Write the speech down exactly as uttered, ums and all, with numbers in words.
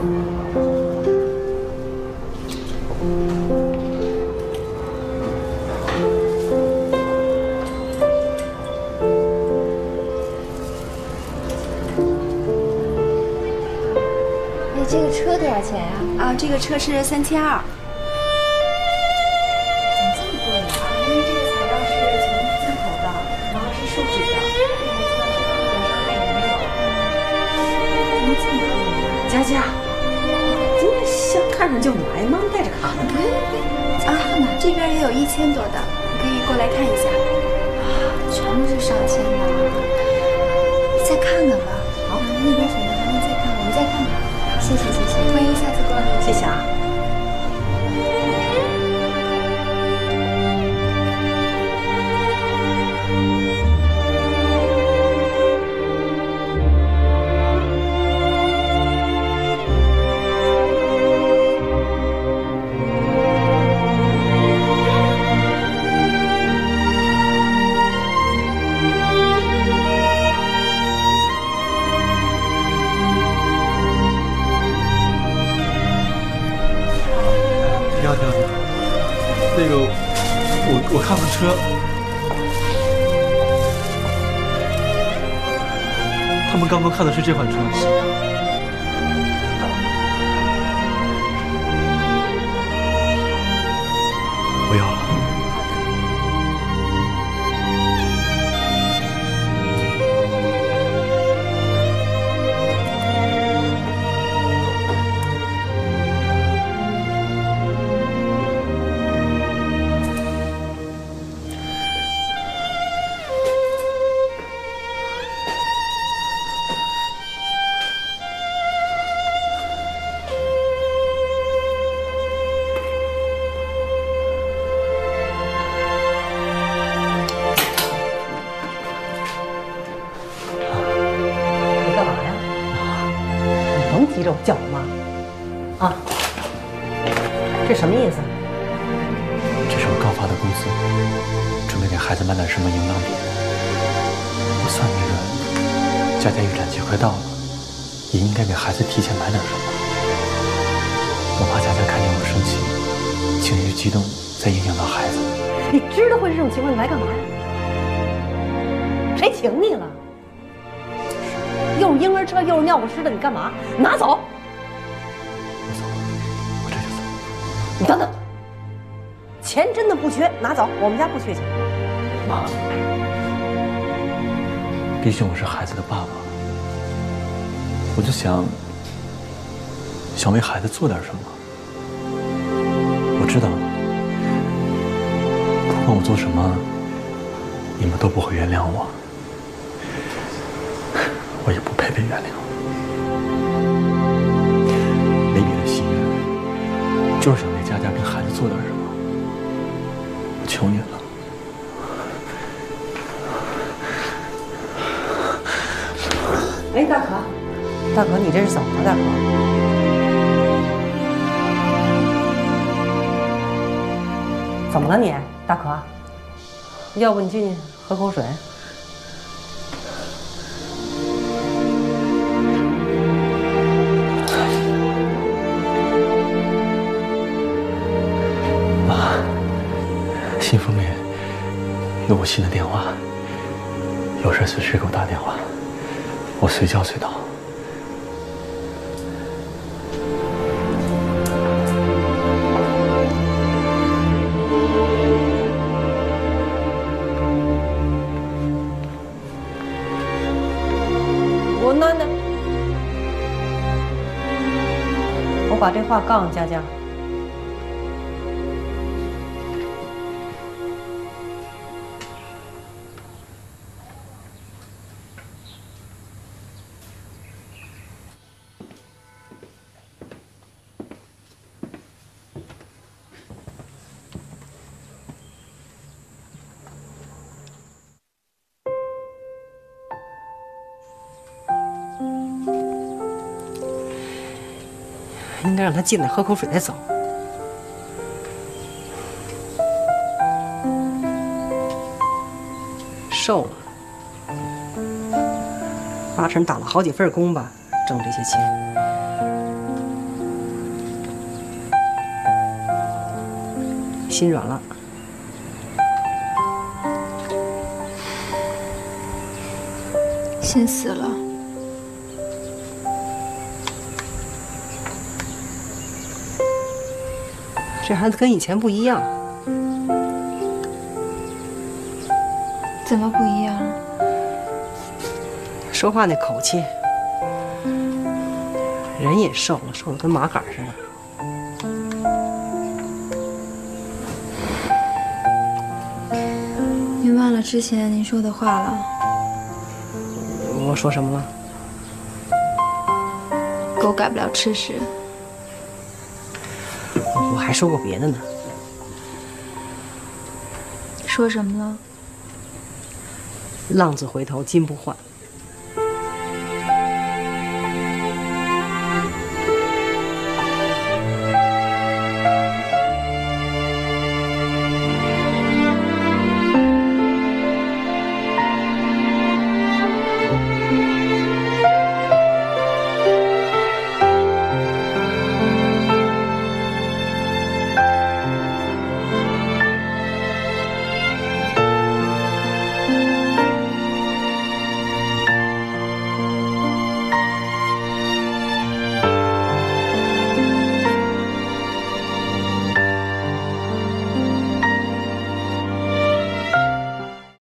这个车多少钱呀？啊，这个车是三千二。怎么这么贵呢？啊，因为这个材料是从进口的，然后是树脂的，这孩子呢是一点伤害也没有。怎么这么贵呢？ 佳佳，今天想看上就买，妈妈带着看。 不用不用，啊，这边也有一千多的，你可以过来看一下。啊，全都是上千的，你再看看吧。好，那边粉的还能再看，我们再看看。谢谢谢谢，欢迎下次光临。 谢谢啊。 那个，我我看看车，他们刚刚看的是这款车。不要了。 急着叫我妈啊？这什么意思？ 这是我刚发的工资，准备给孩子买点什么营养品。我算计着佳佳预产期快到了，也应该给孩子提前买点什么。我怕佳佳看见我生气，情绪激动，再影响到孩子。 你知道会是这种情况，你来干嘛呀？谁请你了？又是婴儿车，又是尿不湿的，你干嘛？拿走！ 我走，我这就走。 你等等，钱真的不缺，拿走，我们家不缺钱。 妈，毕竟我是孩子的爸爸，我就想想为孩子做点什么。我知道，不管我做什么，你们都不会原谅我。我也不配被原谅，没别的心愿，就是想为佳佳跟孩子做点什么。我求你了。 哎，大可，大可，你这是怎么了，大可？怎么了你，大可？要不你进去喝口水。信封里有我新的电话，有事随时给我打电话，我随叫随到。 我那那，我把这话告诉佳佳。应该让他进来喝口水再走。瘦了，八成打了好几份工吧，挣这些钱。 心软了。 心死了。 这孩子跟以前不一样。 怎么不一样？ 说话那口气，人也瘦了，瘦的跟麻杆似的。 你忘了之前您说的话了？ 我说什么了？ 狗改不了吃屎。 我还说过别的呢。 说什么了？ 浪子回头金不换。